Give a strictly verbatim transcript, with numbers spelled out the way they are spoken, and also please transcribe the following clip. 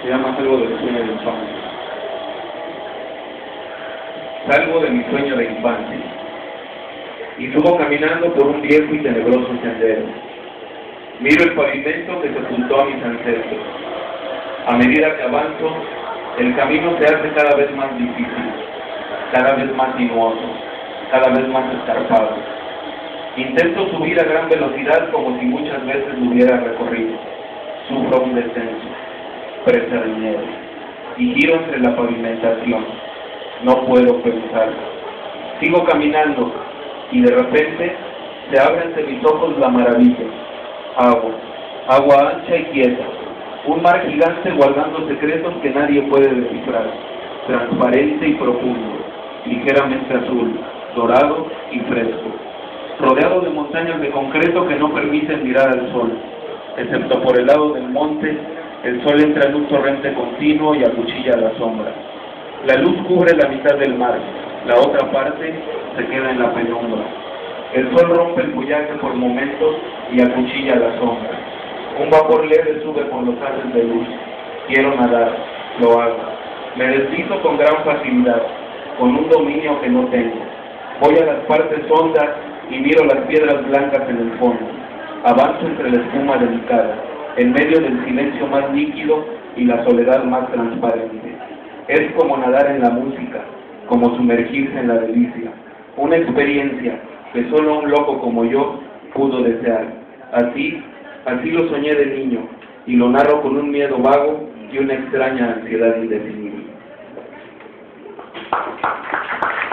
Se llama Salgo del sueño de infancia. Salgo de mi sueño de infancia y subo caminando por un viejo y tenebroso sendero. Miro el pavimento que sepultó a mis ancestros. A medida que avanzo, el camino se hace cada vez más difícil, cada vez más sinuoso, cada vez más escarpado. Intento subir a gran velocidad como si muchas veces lo hubiera recorrido. Sufro un descenso, presa del miedo, y giro entre la pavimentación. No puedo pensar. Sigo caminando, y de repente se abre ante mis ojos la maravilla. Agua, agua ancha y quieta. Un mar gigante guardando secretos que nadie puede descifrar. Transparente y profundo, ligeramente azul, dorado y fresco. Rodeado de montañas de concreto que no permiten mirar al sol. Excepto por el lado del monte, el sol entra en un torrente continuo y acuchilla la sombra. La luz cubre la mitad del mar, la otra parte se queda en la penumbra. El sol rompe el follaje por momentos y acuchilla la sombra. Un vapor leve sube por los haces de luz. Quiero nadar, lo hago. Me deslizo con gran facilidad, con un dominio que no tengo. Voy a las partes hondas y miro las piedras blancas en el fondo. Avanzo entre la espuma delicada, en medio del silencio más líquido y la soledad más transparente. Es como nadar en la música, como sumergirse en la delicia. Una experiencia que solo un loco como yo pudo desear. Así, así lo soñé de niño, y lo narro con un miedo vago y una extraña ansiedad indefinible.